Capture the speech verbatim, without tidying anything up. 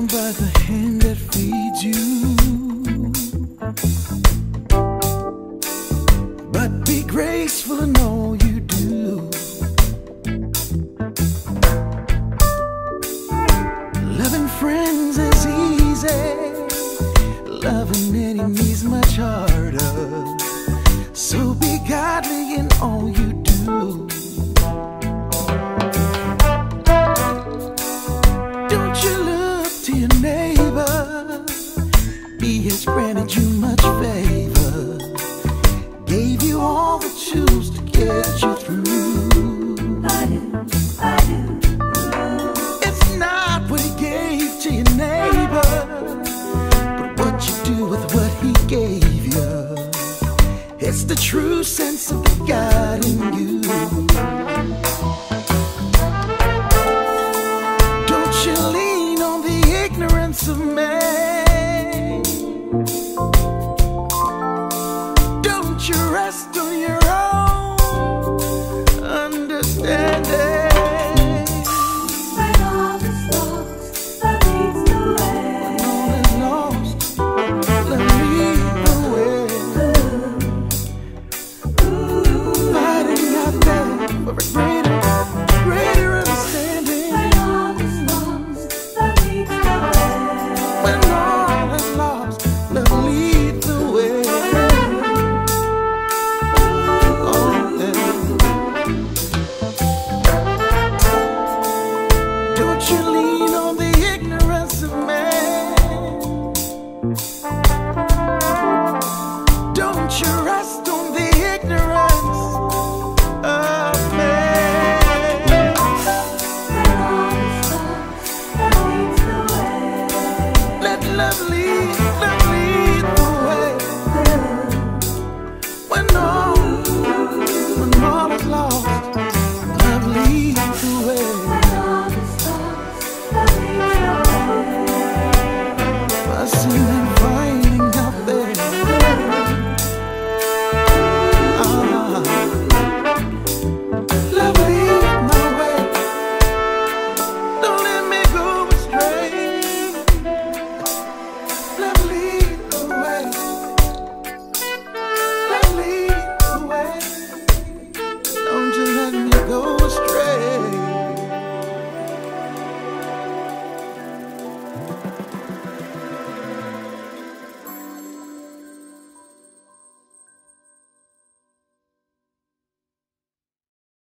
by the hand that feeds you, but be graceful in all you do. Loving friends is easy, loving enemies much harder. So be godly in all you do. Don't you look to your neighbor, he has granted you much favor, gave you all the tools to get you through. I do, I do. It's not what he gave to your neighbor, but what you do with what he gave you. It's the true sense of the God in you. Don't you lean on the ignorance of man.